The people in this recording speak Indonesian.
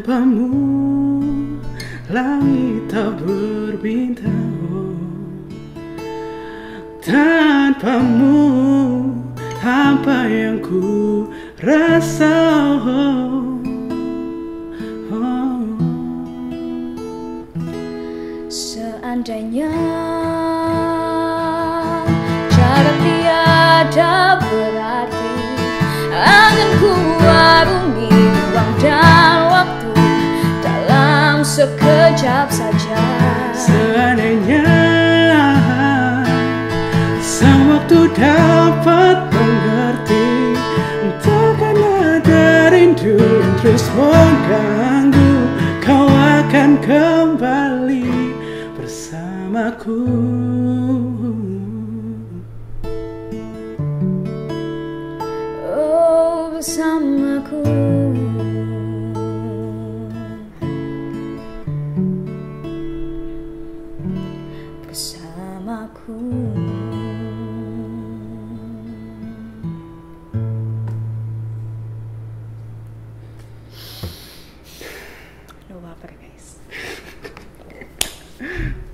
Tanpamu langit tak berbintang, tanpamu apa yang ku rasa. Seandainya jarak tiada berarti, akan ku warungi ruang dan waktu dalam sekejap saja. Seandainya sang waktu dapat mengerti, takkan ada rindu yang terus mengganggu. Kau akan kembali bersamaku. Oh, bersamaku. Bersamaku. No apa guys.